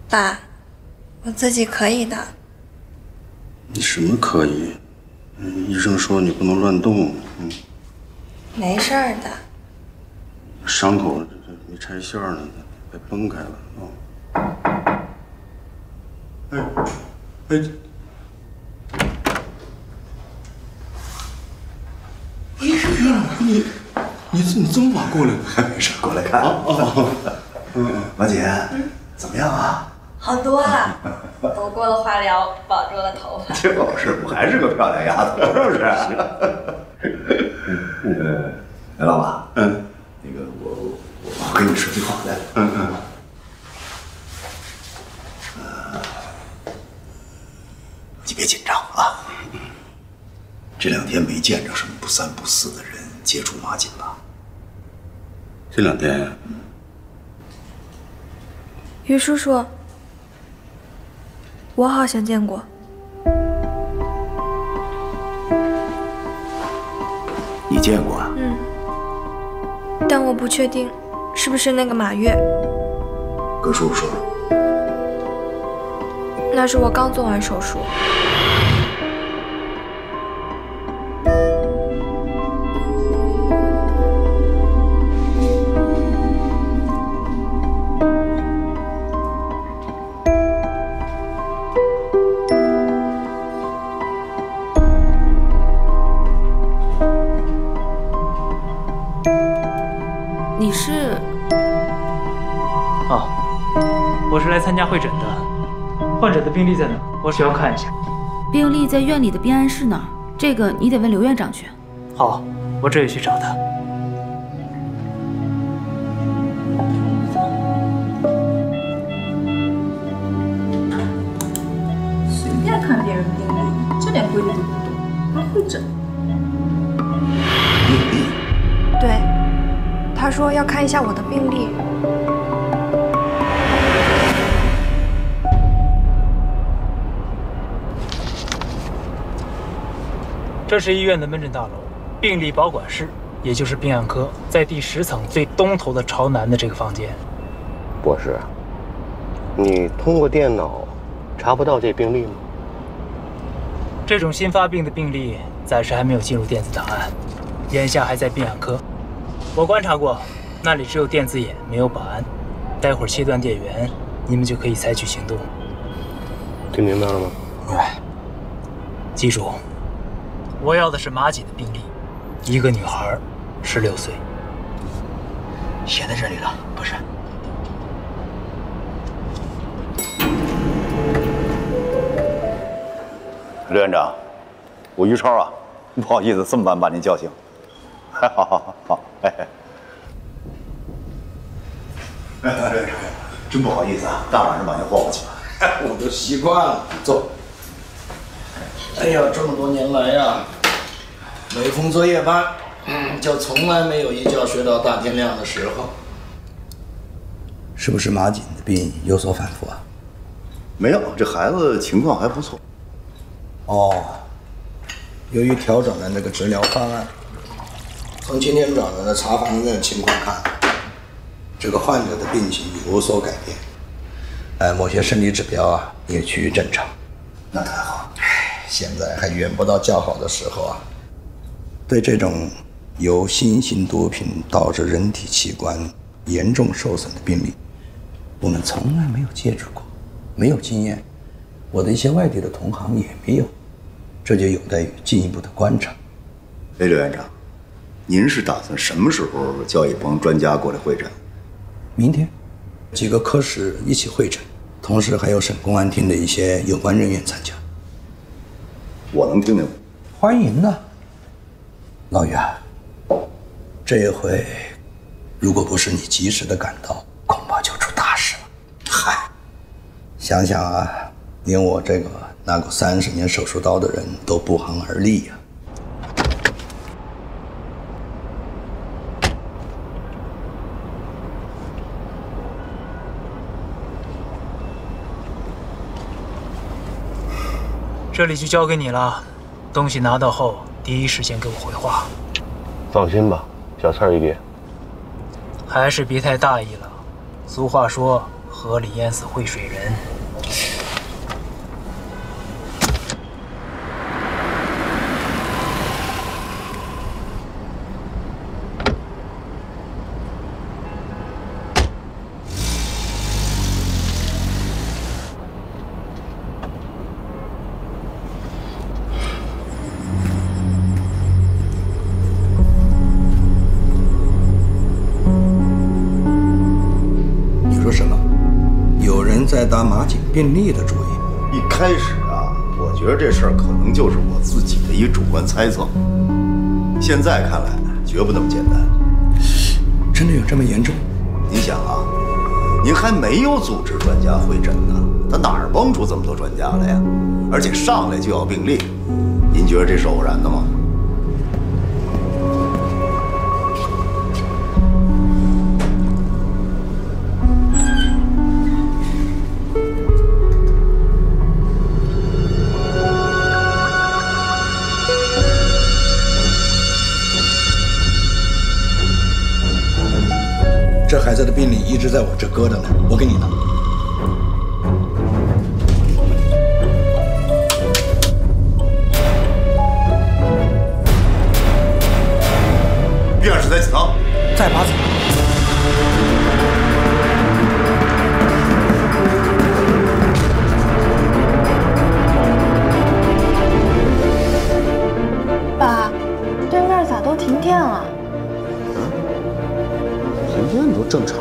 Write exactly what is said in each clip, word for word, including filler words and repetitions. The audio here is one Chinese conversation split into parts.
爸，我自己可以的。 你什么可以？医生说你不能乱动。嗯， 没事儿的。 伤口这这没拆线呢，别崩开了啊！哎哎，医生，你你你这么晚过来？ 没事，过来看。哦哦，嗯，马姐，怎么样啊？ 好多了，都过了化疗，保住了头发。 就是，我还是个漂亮丫头，是不是？嗯，哎，老马，嗯，那个我我我跟你说句话来，嗯嗯，呃，你别紧张啊。这两天没见着什么不三不四的人接触马锦吧？ 这两天呀， 于叔叔。我好像见过， 你见过啊？ 嗯，但我不确定是不是那个马月。 跟叔叔说说。 那是我刚做完手术。 你是？ 哦，我是来参加会诊的。患者的病历在哪？我需要看一下。 病历在院里的病案室那儿，这个你得问刘院长去。 好，我这就去找他。 随便看别人病历，这点规律都不懂，还会诊？ 病历？ 对。他说要看一下我的病历。 这是医院的门诊大楼，病历保管室，也就是病案科，在第十层最东头的朝南的这个房间。 博士，你通过电脑查不到这病历吗？ 这种新发病的病历暂时还没有进入电子档案，眼下还在病案科。我观察过，那里只有电子眼，没有保安。待会儿切断电源，你们就可以采取行动。 听明白了吗？ 哎，记住，我要的是马锦的病历，一个女孩，十六岁。 写在这里了，不是？刘院长，我于超啊，不好意思这么晚把您叫醒。好好好好，哎哎，哎，刘院长，真不好意思啊，大晚上把您霍过去了。 我都习惯了，坐。哎呀，这么多年来呀，每逢做夜班，嗯，就从来没有一觉睡到大天亮的时候。 是不是马锦的病有所反复啊？没有，这孩子情况还不错。 哦，由于调整了那个治疗方案，从今天早上的查房的情况看，这个患者的病情有所改变，呃，某些生理指标啊也趋于正常。 那太好。 唉，现在还远不到较好的时候啊。对这种由新型毒品导致人体器官严重受损的病例，我们从来没有接触过，没有经验，我的一些外地的同行也没有，这就有待于进一步的观察。 哎，刘院长，您是打算什么时候叫一帮专家过来会诊？ 明天，几个科室一起会诊，同时还有省公安厅的一些有关人员参加。 我能听听？ 欢迎呢，老袁。这一回，如果不是你及时的赶到，恐怕就出大事了。嗨，想想啊，连我这个拿过三十年手术刀的人都不寒而栗呀、 这里就交给你了，东西拿到后第一时间给我回话。 放心吧，小刺儿一点。 还是别太大意了。俗话说， 河里淹死会水人。 在打马景病历的主意。 一开始啊，我觉得这事儿可能就是我自己的一主观猜测，现在看来绝不那么简单。 真的有这么严重？ 您想啊，您还没有组织专家会诊呢，他哪儿蹦出这么多专家来呀？而且上来就要病历，您觉得这是偶然的吗？ 这孩子的病历一直在我这搁着呢，我给你拿。 病案室在几层？ 在八层。 爸，对面咋都停电了？ 停电都正常。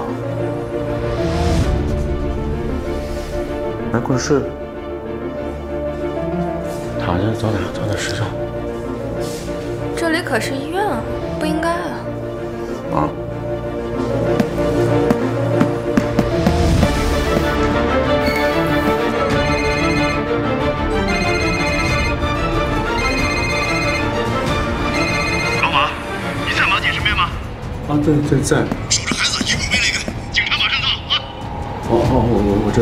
来，棍睡。躺下，早点早点睡觉。 这里可是医院啊，不应该啊。 啊。 老马，你在马姐身边吗？ 啊，对对，在。 守着孩子，一步没离开。警察马上到啊！ 哦哦，我我我知道。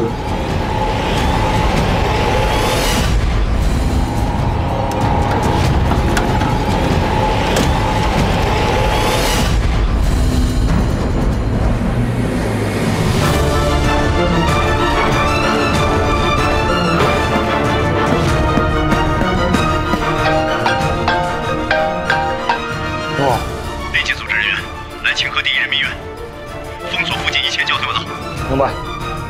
立即组织人员来清河第一人民医院，封锁附近一切交通要道。 明白。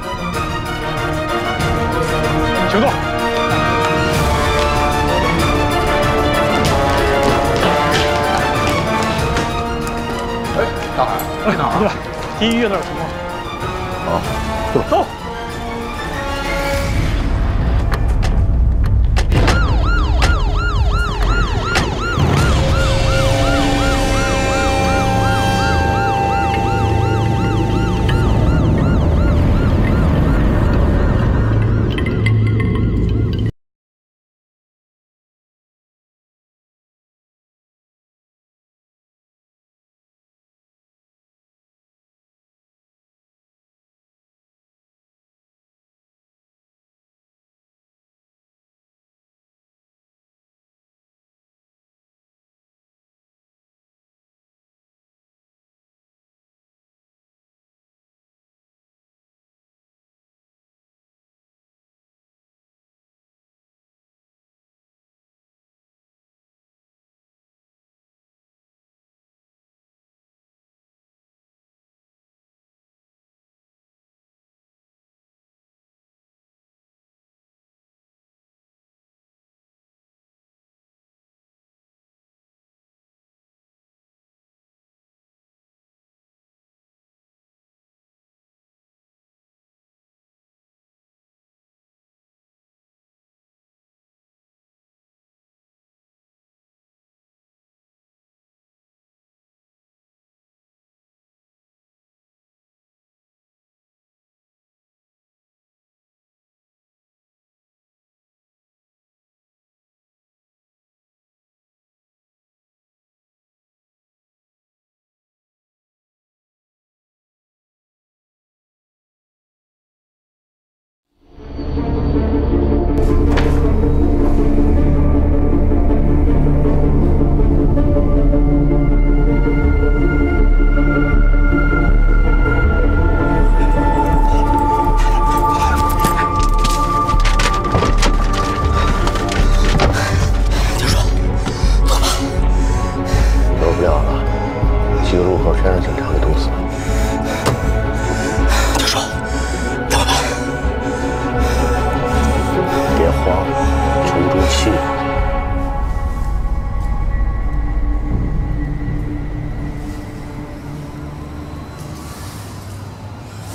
行动！哎，大海，哎，哪儿？过来，第一医院那儿有情况。啊，走。走。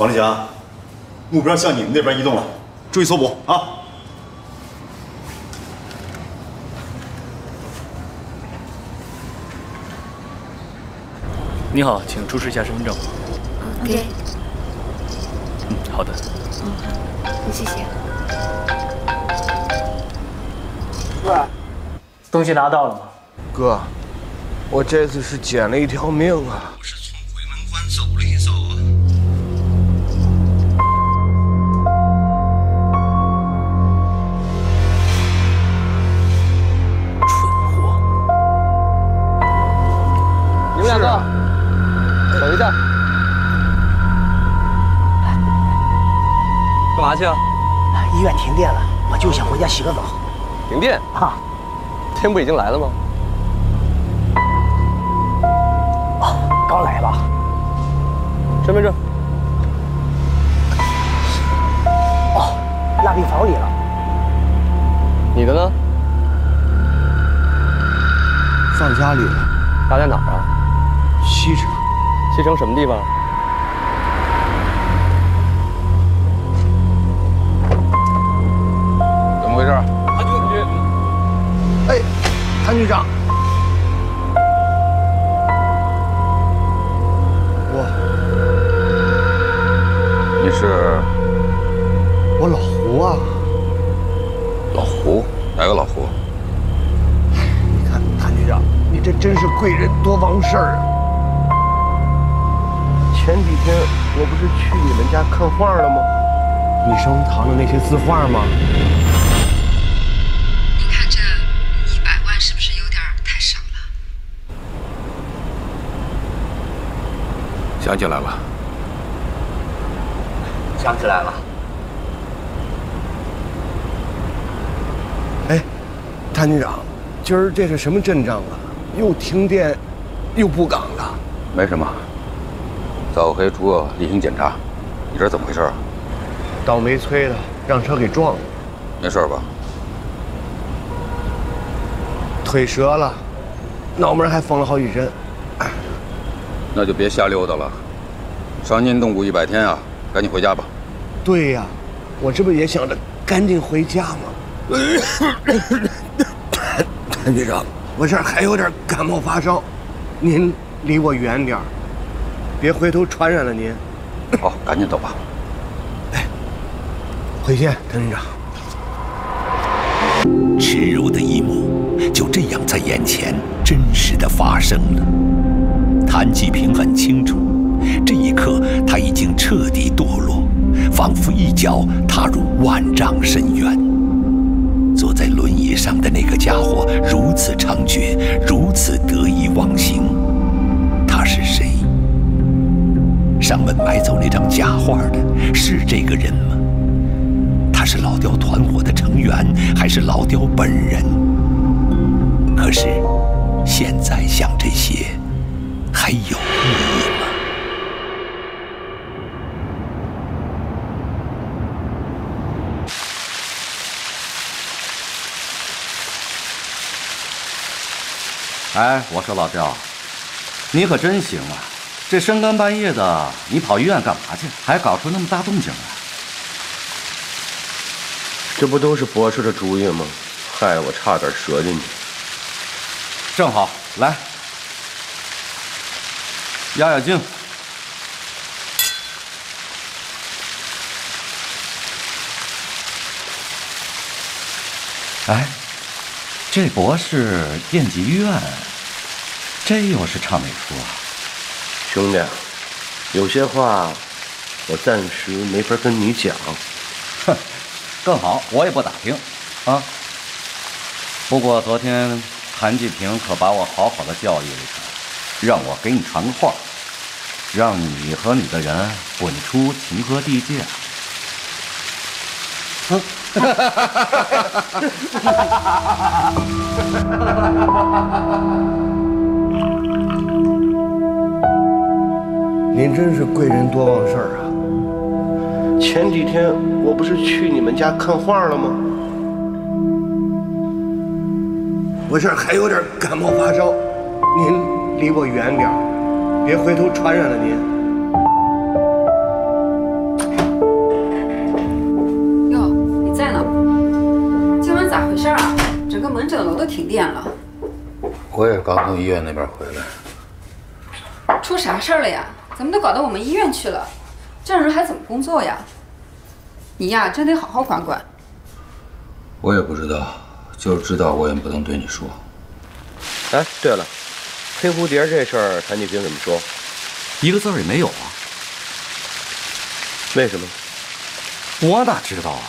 王立强，目标向你们那边移动了，注意搜捕啊！ 你好，请出示一下身份证。 OK。 嗯，好的。 嗯，谢谢。 喂， 东西拿到了吗？ 哥，我这次是捡了一条命啊！ 我是从鬼门关走了一遭啊。 蠢货！ 你们两个，等一下。 干嘛去啊？ 医院停电了，我就想回家洗个澡。 停电啊？ 天不已经来了吗？ 哦，刚来吧。 身份证。 哦，落病房里了。 你的呢？ 放家里了。 家在哪儿啊？ 西城。 西城什么地方？ 怎么回事？ 谭局， 哎，谭局长，我， 你是？ 我老胡啊。 老胡？哪个老胡？ 你看，谭局长，你这真是贵人多忘事儿啊。 前几天我不是去你们家看画了吗？你收藏的那些字画吗？ 您看这一百万是不是有点太少了？ 想起来了。 想起来了。 哎，谭局长，今儿这是什么阵仗啊？又停电，又布岗的。 没什么。早黑出个例行检查，你这是怎么回事啊？ 倒霉催的，让车给撞了。 没事吧？ 腿折了，脑门还缝了好几针。 那就别瞎溜达了，伤筋动骨一百天啊！赶紧回家吧。 对呀，我这不也想着赶紧回家吗？谭局长，我这儿还有点感冒发烧，您离我远点儿。别回头传染了您。 好，赶紧走吧。 哎，回见，谭局长。 耻辱的一幕就这样在眼前真实的发生了。谭继平很清楚，这一刻他已经彻底堕落，仿佛一脚踏入万丈深渊。坐在轮椅上的那个家伙如此猖獗，如此得意忘形，他是谁？上门买走那张假画的是这个人吗？他是老刁团伙的成员，还是老刁本人？可是，现在想这些，还有意义吗？ 哎，我说老刁，你可真行啊！这深更半夜的，你跑医院干嘛去？还搞出那么大动静来？ 这不都是博士的主意吗？害得我差点折进去。 正好，来，压压惊。哎，这博士电击医院，这又是唱哪出啊？ 兄弟，有些话我暂时没法跟你讲。 哼，更好，我也不打听，啊。不过昨天谭继平可把我好好的教育了一番，让我给你传个话，让你和你的人滚出情河地界。嗯。 您真是贵人多忘事儿啊！前几天我不是去你们家看画了吗？我这儿还有点感冒发烧，您离我远点儿，别回头传染了您。 咋回事啊？整个门诊楼都停电了。 我也刚从医院那边回来。 出啥事儿了呀？怎么都搞到我们医院去了？这样人还怎么工作呀？你呀，真得好好管管。 我也不知道，就是知道我也不能对你说。 哎，对了，黑蝴蝶这事儿，谭继平怎么说？ 一个字儿也没有啊。 为什么？ 我哪知道啊？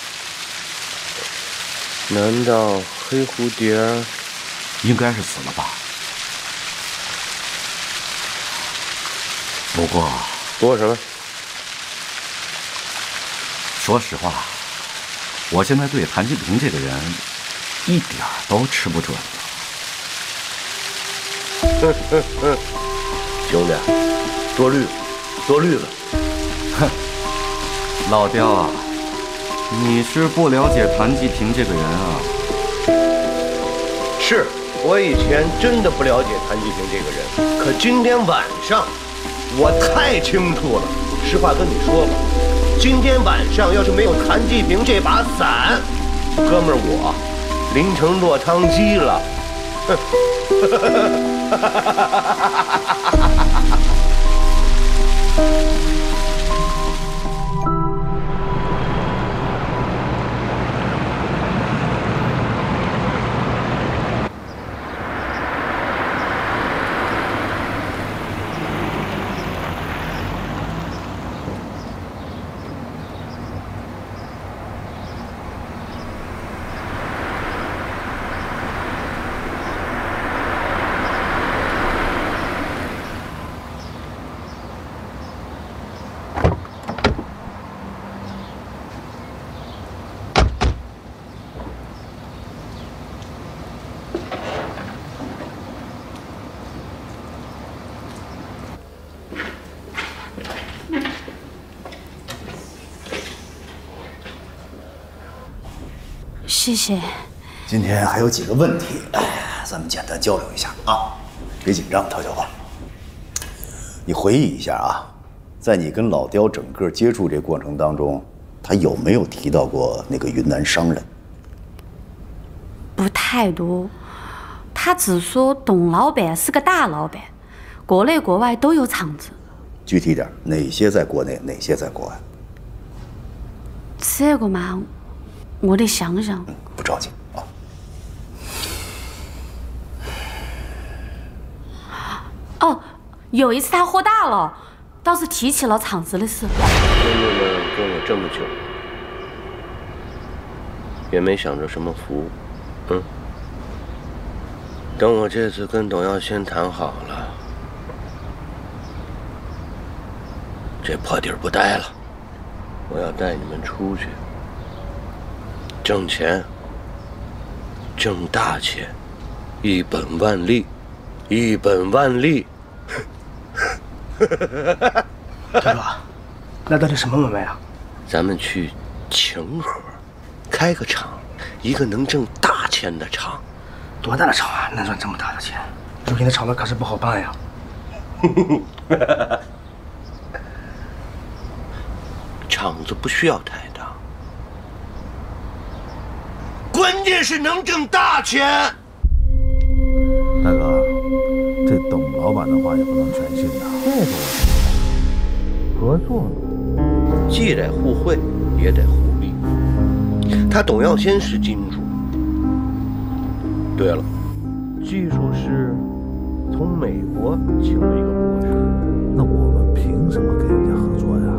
难道黑蝴蝶应该是死了吧？不过， 不过什么？ 说实话，我现在对谭继平这个人一点儿都吃不准了。 哼哼哼，兄弟，多虑了，多虑了。 哼，老刁啊，你是不了解谭继平这个人啊。 是我以前真的不了解谭继平这个人，可今天晚上我太清楚了。实话跟你说吧，今天晚上要是没有谭继平这把伞，哥们儿我淋成落汤鸡了。 谢谢。 今天还有几个问题，哎，咱们简单交流一下啊，别紧张，陶小花。你回忆一下啊，在你跟老刁整个接触这过程当中，他有没有提到过那个云南商人？ 不太多，他只说董老板是个大老板，国内国外都有厂子。 具体点，哪些在国内，哪些在国外？ 这个嘛，我得想想。 嗯，不着急啊。 哦，有一次他喝大了，倒是提起了厂子的事。 兄弟们跟我这么久，也没享着什么福，嗯。等我这次跟董耀先谈好了，这破地儿不待了，我要带你们出去挣钱，挣大钱，一本万利，一本万利。 大哥，那到底什么买卖啊？ 咱们去清河开个厂，一个能挣大钱的厂。 多大的厂啊，能赚这么大的钱？如今的厂子可是不好办呀。 厂子不需要太大，关键是能挣大钱。 大哥，这董老板的话也不能全信呐。这个我合作， 既得互惠，也得互利。他董耀先是金主。对了，技术是从美国请了一个博士。 那我们凭什么跟人家合作呀？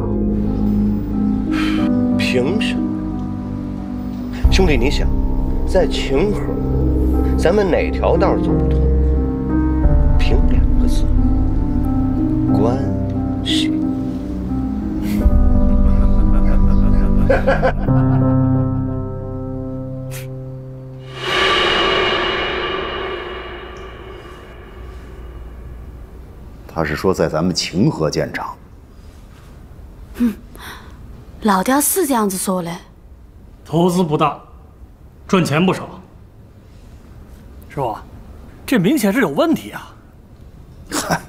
凭什么？兄弟，你想，在清河，咱们哪条道走不通？凭两个字：关系。 他是说在咱们清河建厂。 嗯，老刁是这样子说的。 投资不大，赚钱不少。师傅，这明显是有问题啊！ 嗨，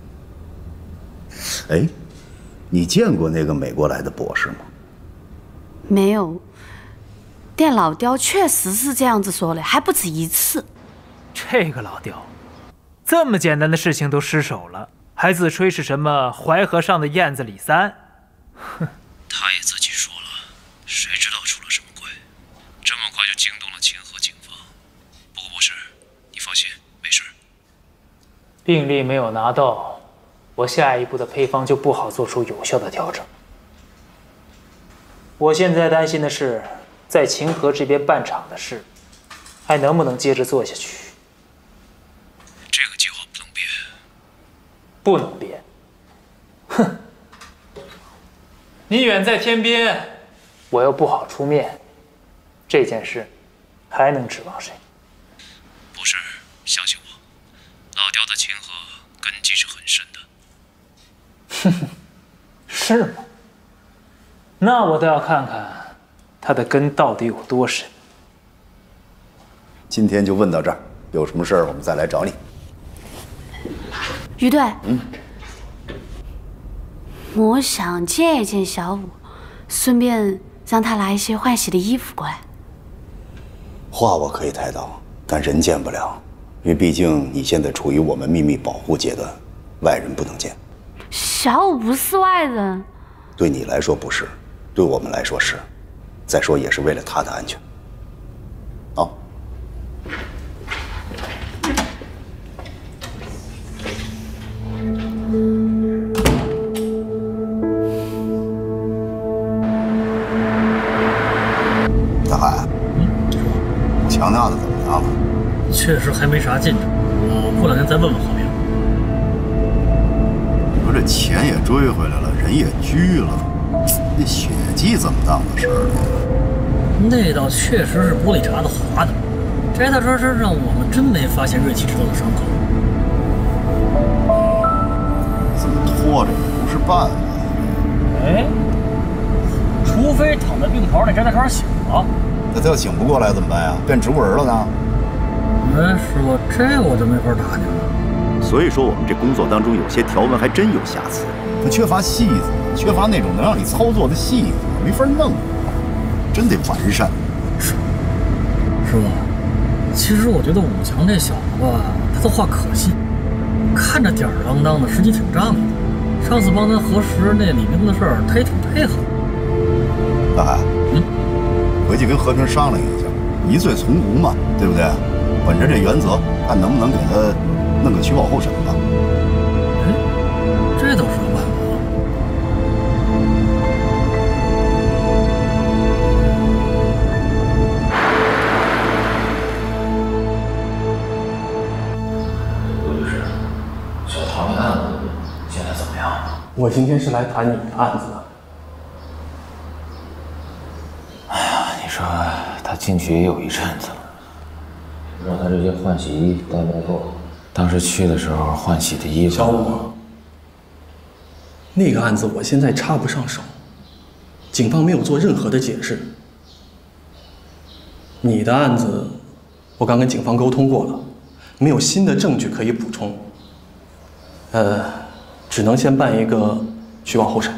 哎，你见过那个美国来的博士吗？ 没有， 但老刁确实是这样子说的，还不止一次。 这个老刁，这么简单的事情都失手了，还自吹是什么淮河上的燕子李三。哼， 他也自己说了，谁知道出了什么鬼，这么快就惊动了清河警方。不过博士，你放心，没事。 病历没有拿到，我下一步的配方就不好做出有效的调整。我现在担心的是，在清河这边办厂的事，还能不能接着做下去？ 这个计划不能变。 不能变。哼！你远在天边，我又不好出面，这件事还能指望谁？ 博士，相信我，老刁的清河根基是很深的。 哼哼，是吗？那我倒要看看他的根到底有多深。 今天就问到这儿，有什么事儿我们再来找你。 于队， 嗯， 我想见一见小五，顺便让他拿一些换洗的衣服过来。 话我可以带到，但人见不了，因为毕竟你现在处于我们秘密保护阶段，外人不能见。 小五不是外人， 对你来说不是，对我们来说是。再说也是为了他的安全。好。大海，嗯，强大的怎么样了？ 确实还没啥进展，我过两天再问问郝明。 你说这钱也追回来了，人也拘了，那血迹怎么当的事儿呢？ 那倒确实是玻璃碴子划的，摘到这身上，我们真没发现锐器制造的伤口。 这么拖着也不是办法。 哎，除非躺在病床那摘大栓醒了。 那他要醒不过来怎么办呀？变植物人了呢？ 哎，师傅，这我就没法打听了。 所以说我们这工作当中有些条文还真有瑕疵，它缺乏细子，缺乏那种能让你操作的细子，没法弄。真得完善。 是，师傅，其实我觉得武强这小子吧，他的话可信，看着吊儿郎当的，实际挺仗义的。上次帮他核实那李明的事儿，他也挺配合。 大海， 嗯， 回去跟和平商量一下，疑罪从无嘛，对不对？本着这原则，看能不能给他弄个取保候审吧。 哎，这倒是个办法。 我今天是来谈你的案子的。 哎呀，你说他进去也有一阵子了，不知道他这些换洗衣带没带够。当时去的时候换洗的衣服。 小五，那个案子我现在插不上手，警方没有做任何的解释。你的案子，我刚跟警方沟通过了，没有新的证据可以补充。呃。只能先办一个取保候审。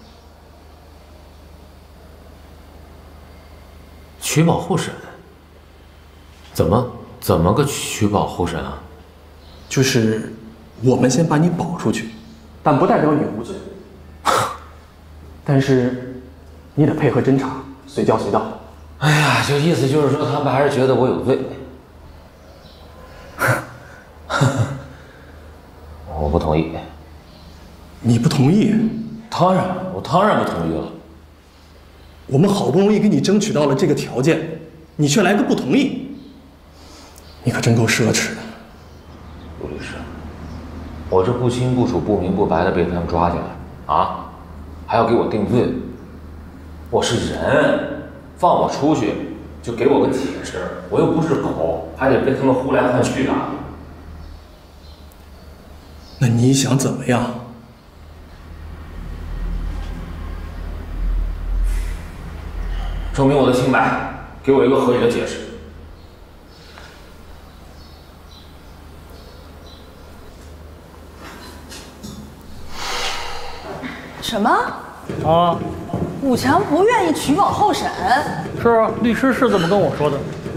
取保候审？怎么怎么个取保候审啊？ 就是我们先把你保出去，但不代表你无罪。但是你得配合侦查，随叫随到。 哎呀，就意思就是说，他们还是觉得我有罪。我不同意。 你不同意？ 当然，我当然不同意了。 我们好不容易给你争取到了这个条件，你却来个不同意，你可真够奢侈的。 陆律师，我这不清不楚、不明不白的被他们抓进来，啊，还要给我定罪。我是人，放我出去就给我个解释，我又不是狗，还得被他们呼来唤去的。 那你想怎么样？ 证明我的清白，给我一个合理的解释。 什么？ 啊， 武强不愿意取保候审。 是啊，律师是这么跟我说的。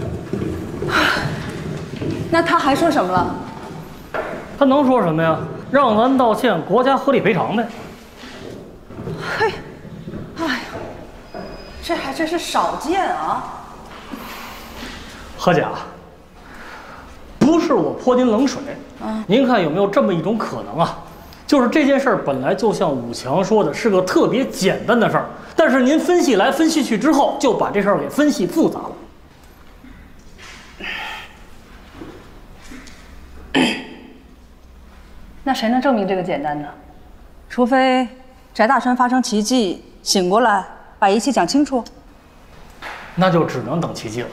那他还说什么了？ 他能说什么呀？让咱道歉，国家合理赔偿呗。 嘿，哎呀，这还真是少见啊！ 何姐，不是我泼您冷水， 啊， 您看有没有这么一种可能啊？就是这件事儿本来就像武强说的，是个特别简单的事儿，但是您分析来分析去之后，就把这事儿给分析复杂了。 那谁能证明这个简单呢？除非翟大川发生奇迹，醒过来，把一切讲清楚。 那就只能等奇迹了。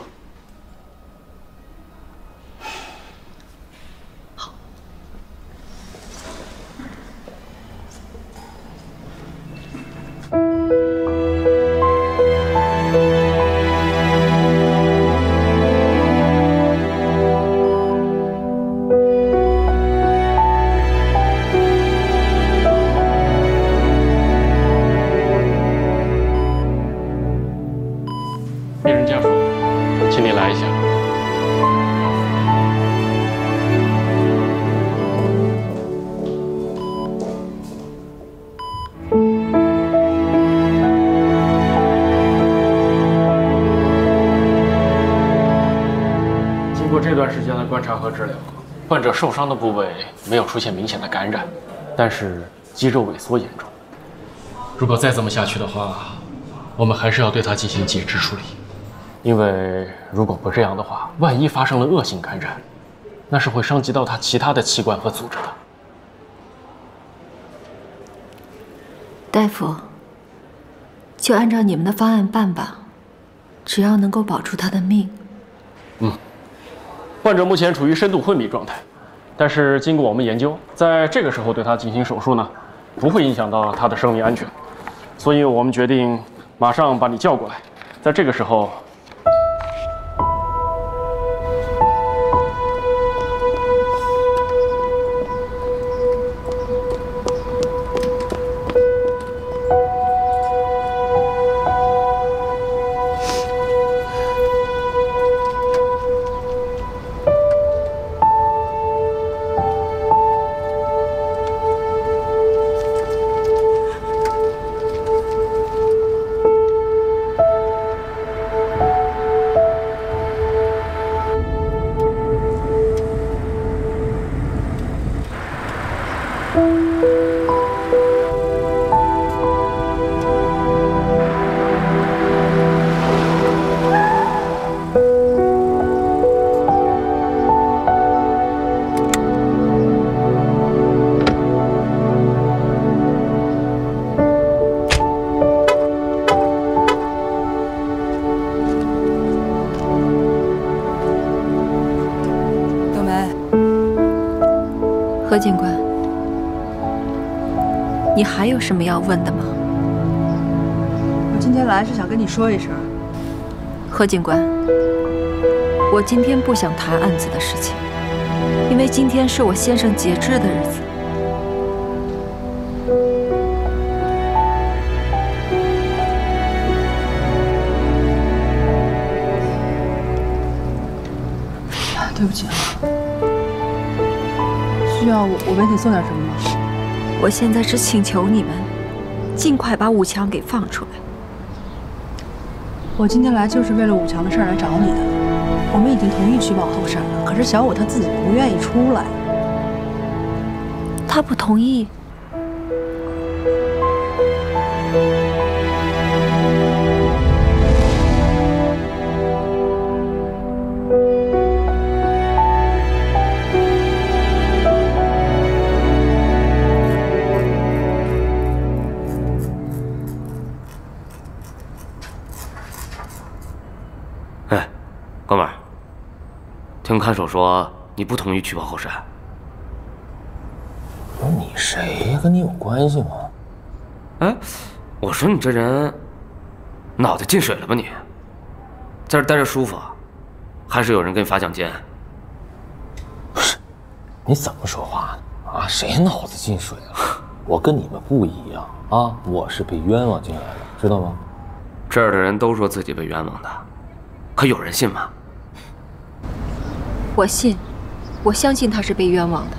病人家属，请你来一下。经过这段时间的观察和治疗，患者受伤的部位没有出现明显的感染，但是肌肉萎缩严重。如果再这么下去的话，我们还是要对他进行截肢处理。因为如果不这样的话，万一发生了恶性感染，那是会伤及到他其他的器官和组织的。 大夫，就按照你们的方案办吧，只要能够保住他的命。 嗯，患者目前处于深度昏迷状态，但是经过我们研究，在这个时候对他进行手术呢，不会影响到他的生命安全，所以我们决定马上把你叫过来，在这个时候。 何警官，你还有什么要问的吗？ 我今天来是想跟你说一声。 何警官，我今天不想谈案子的事情，因为今天是我先生截肢的日子。 对不起啊。需要我我为你做点什么吗？ 我现在只请求你们，尽快把武强给放出来。 我今天来就是为了武强的事儿来找你的。我们已经同意取保候审了，可是小武他自己不愿意出来。 他不同意？ 哎，哥们儿，听看守说你不同意取保候审。 不是你谁呀？跟你有关系吗？ 哎，我说你这人脑袋进水了吧你？在这待着舒服，还是有人给你发奖金？ 不是，你怎么说话呢？啊，谁脑子进水了？我跟你们不一样啊，我是被冤枉进来的， 知道吗？ 这儿的人都说自己被冤枉的，可有人信吗？ 我信，我相信他是被冤枉的。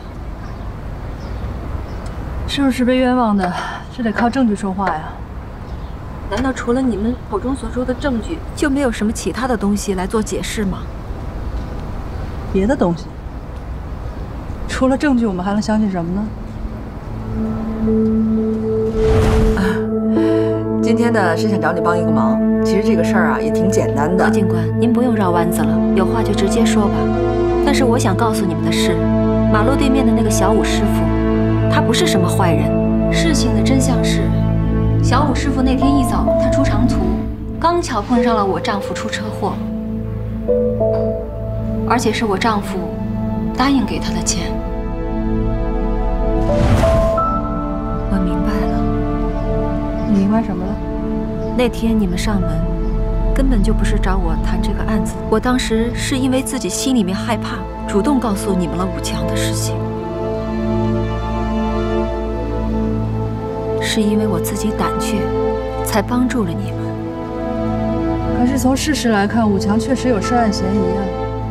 是不是被冤枉的，这得靠证据说话呀。 难道除了你们口中所说的证据，就没有什么其他的东西来做解释吗？ 别的东西？除了证据，我们还能相信什么呢？ 今天呢是想找你帮一个忙，其实这个事儿啊也挺简单的。 何警官，您不用绕弯子了，有话就直接说吧。但是我想告诉你们的是，马路对面的那个小武师傅，他不是什么坏人。事情的真相是，小武师傅那天一早他出长途，刚巧碰上了我丈夫出车祸，而且是我丈夫答应给他的钱。我明白了。 你明白什么了？ 那天你们上门，根本就不是找我谈这个案子。我当时是因为自己心里面害怕，主动告诉你们了武强的事情。是因为我自己胆怯，才帮助了你们。 可是从事实来看，武强确实有涉案嫌疑啊。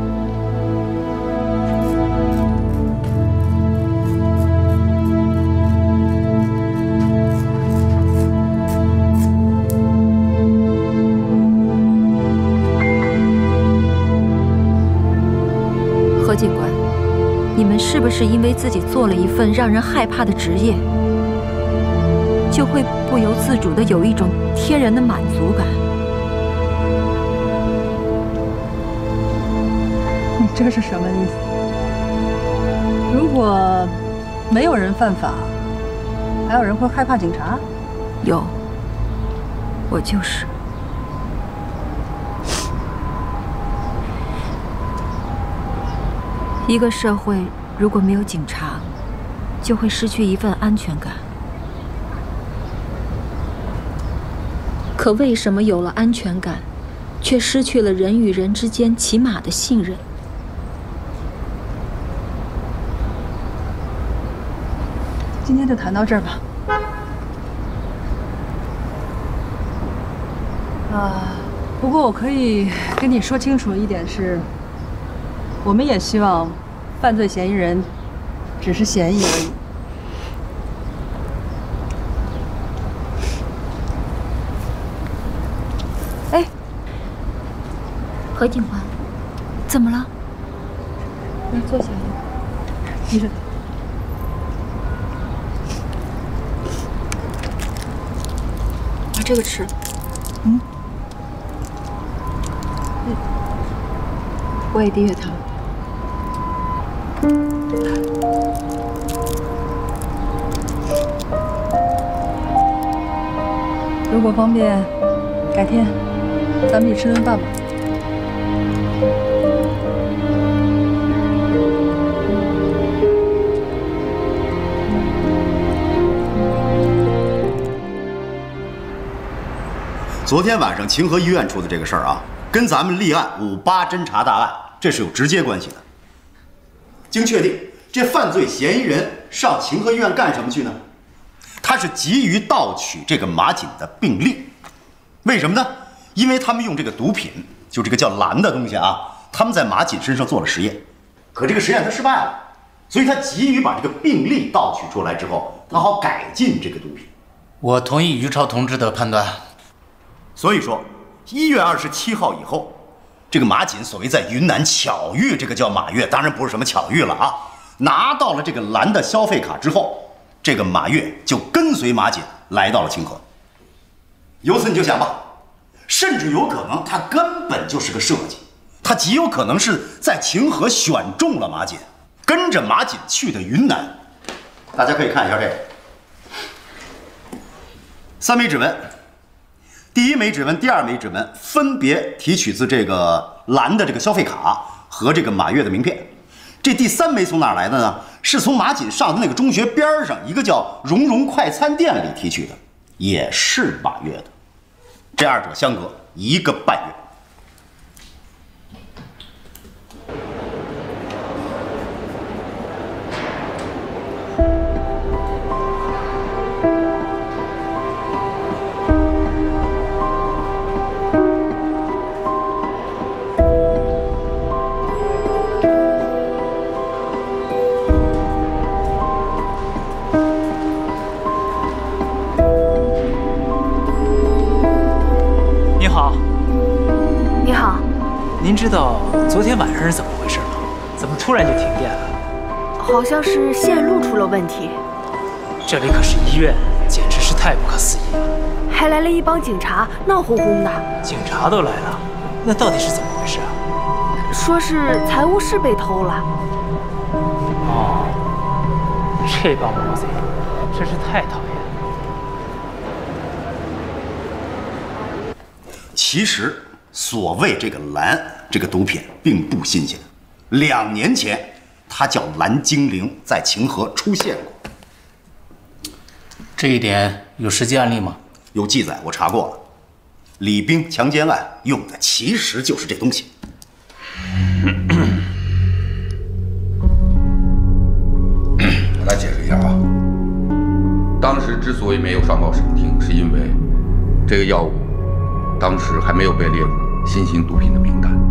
何警官，你们是不是因为自己做了一份让人害怕的职业，就会不由自主的有一种天然的满足感？ 你这是什么意思？如果没有人犯法，还有人会害怕警察？ 有，我就是。一个社会如果没有警察，就会失去一份安全感。可为什么有了安全感，却失去了人与人之间起码的信任？ 今天就谈到这儿吧。啊，不过我可以跟你说清楚一点是，我们也希望犯罪嫌疑人只是嫌疑而已。 哎，何警官，怎么了？来坐下。 你这。 把这个吃。 嗯。 我也低血糖。 如果方便，改天咱们一起吃顿饭吧。 昨天晚上清河医院出的这个事儿啊，跟咱们立案五八侦查大案这是有直接关系的。经确定，这犯罪嫌疑人上清河医院干什么去呢？他是急于盗取这个马锦的病历。为什么呢？因为他们用这个毒品，就这个叫蓝的东西啊，他们在马锦身上做了实验，可这个实验他失败了，所以他急于把这个病历盗取出来之后，他好改进这个毒品。 我同意于超同志的判断。 所以说，一月二十七号以后，这个马锦所谓在云南巧遇这个叫马月，当然不是什么巧遇了啊，拿到了这个蓝的消费卡之后，这个马月就跟随马锦来到了清河。由此你就想吧，甚至有可能他根本就是个设计，他极有可能是在清河选中了马锦，跟着马锦去的云南。大家可以看一下这个三枚指纹。第一枚指纹、第二枚指纹分别提取自这个蓝的这个消费卡和这个马月的名片。这第三枚从哪儿来的呢？是从马锦上的那个中学边上一个叫“蓉蓉快餐店”里提取的，也是马月的。这二者相隔一个半月。 您知道昨天晚上是怎么回事吗？怎么突然就停电了？ 好像是线路出了问题。 这里可是医院，简直是太不可思议了。 还来了一帮警察，闹哄哄的。 警察都来了，那到底是怎么回事啊？ 说是财务室被偷了。 哦，这帮毛贼真是太讨厌了。 其实，所谓这个蓝这个毒品并不新鲜，两年前它叫蓝精灵，在晴和出现过。 这一点有实际案例吗？ 有记载，我查过了。李冰强奸案用的其实就是这东西。 我来解释一下啊，当时之所以没有上报审听，是因为这个药物当时还没有被列入新型毒品的名单。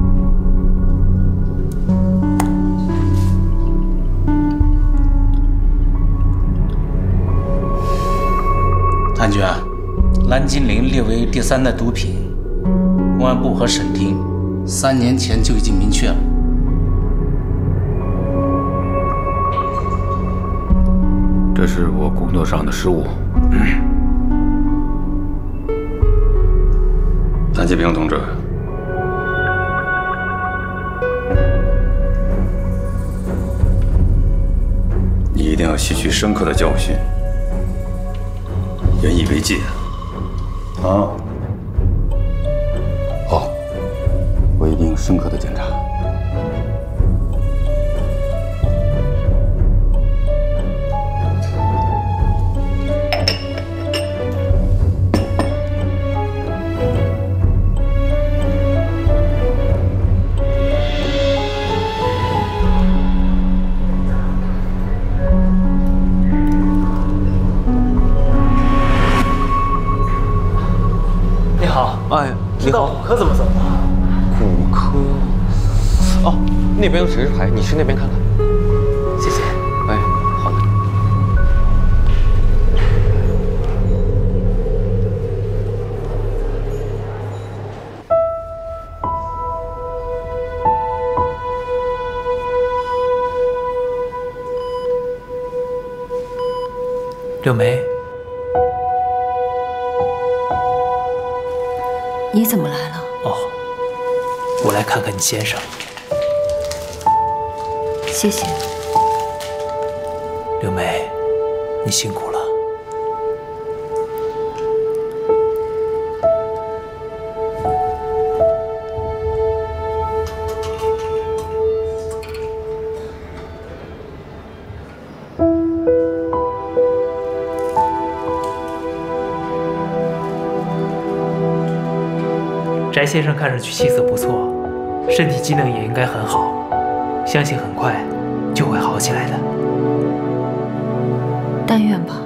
谭局，蓝精灵列为第三代毒品，公安部和审厅三年前就已经明确了。 这是我工作上的失误。谭继平同志，你一定要吸取深刻的教训，严以为戒。 啊， 好，我一定深刻的检查。 哎，知道骨科怎么走吗？ 骨科，哦，那边有指示牌，你去那边看看。 谢谢。 哎，好的。 柳梅。 你怎么来了？ 哦，我来看看你先生。 谢谢。 柳梅，你辛苦了。翟先生看上去气色不错，身体机能也应该很好，相信很快就会好起来的。 但愿吧。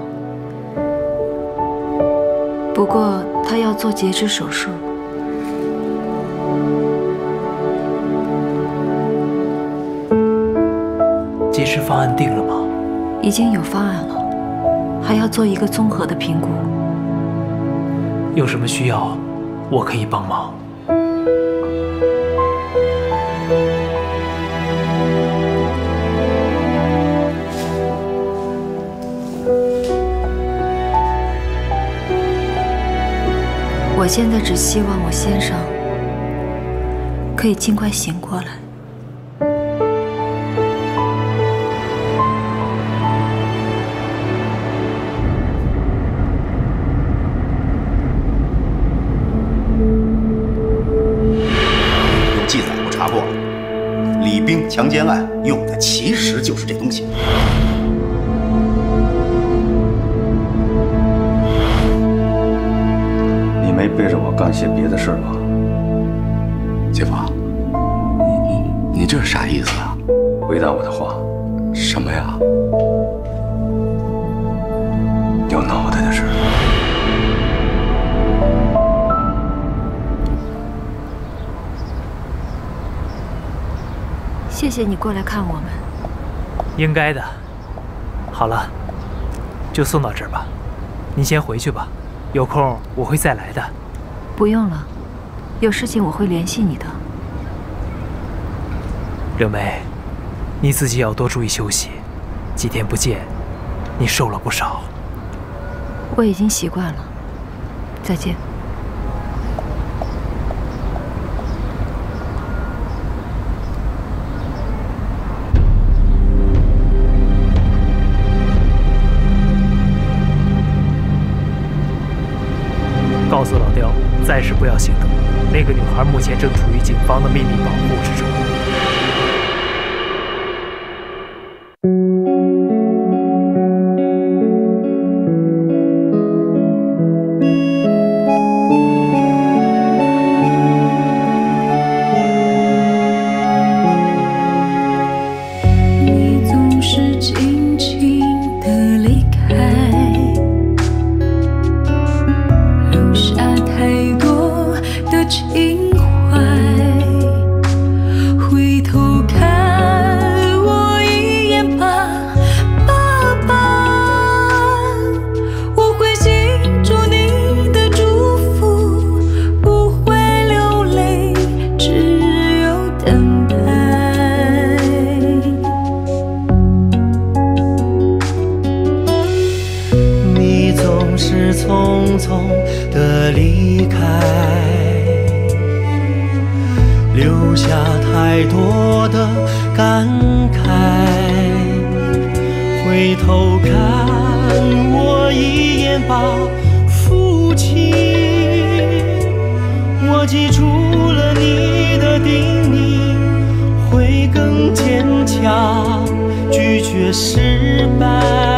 不过他要做截肢手术。 截肢方案定了吗？ 已经有方案了，还要做一个综合的评估。 有什么需要，我可以帮忙。 我现在只希望我先生可以尽快醒过来。 有记载，我查过了，李冰强奸案用的其实就是这东西。 没背着我干些别的事吧？姐夫，你你你这是啥意思啊？回答我的话，什么呀？掉脑袋的事。 谢谢你过来看我们。 应该的。好了，就送到这儿吧。您先回去吧。有空我会再来的。 不用了，有事情我会联系你的。 柳梅，你自己要多注意休息，几天不见，你瘦了不少。 我已经习惯了。再见。 告诉老刁，暂时不要行动。那个女孩目前正处于警方的秘密保护之中。 你总是轻轻地离开。太多的情怀，回头看我一眼吧，爸爸，我会记住你的祝福，不会流泪，只有等待。 你总是匆匆的离开，留下太多的感慨。回头看我一眼吧，父亲，我记住了你的叮咛，会更坚强，拒绝失败。